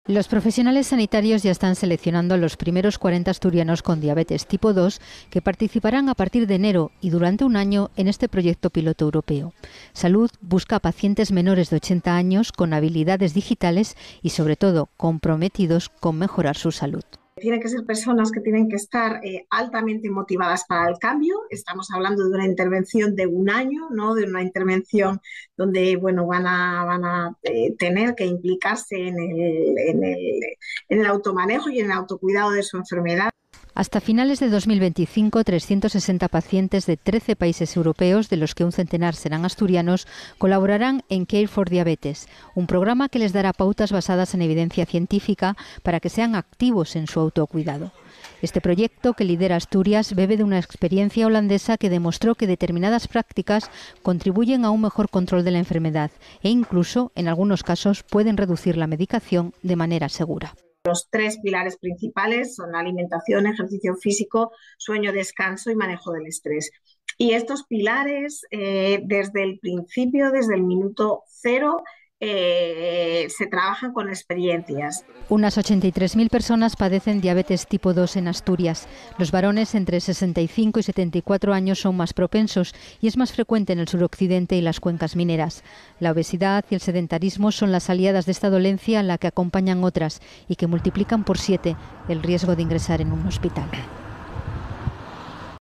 Los profesionales sanitarios ya están seleccionando a los primeros 40 asturianos con diabetes tipo 2 que participarán a partir de enero y durante un año en este proyecto piloto europeo. Salud busca a pacientes menores de 80 años con habilidades digitales y, sobre todo, comprometidos con mejorar su salud. Tienen que ser personas que tienen que estar altamente motivadas para el cambio. Estamos hablando de una intervención de un año, ¿no? De una intervención donde van a tener que implicarse en el automanejo y en el autocuidado de su enfermedad. Hasta finales de 2025, 360 pacientes de 13 países europeos, de los que un centenar serán asturianos, colaborarán en Care for Diabetes, un programa que les dará pautas basadas en evidencia científica para que sean activos en su autocuidado. Este proyecto, que lidera Asturias, bebe de una experiencia holandesa que demostró que determinadas prácticas contribuyen a un mejor control de la enfermedad e incluso, en algunos casos, pueden reducir la medicación de manera segura. Los tres pilares principales son alimentación, ejercicio físico, sueño, descanso y manejo del estrés. Y estos pilares, desde el principio, desde el minuto cero, se trabajan con experiencias. Unas 83.000 personas padecen diabetes tipo 2 en Asturias. Los varones entre 65 y 74 años son más propensos y es más frecuente en el suroccidente y las cuencas mineras. La obesidad y el sedentarismo son las aliadas de esta dolencia, a la que acompañan otras y que multiplican por 7 el riesgo de ingresar en un hospital.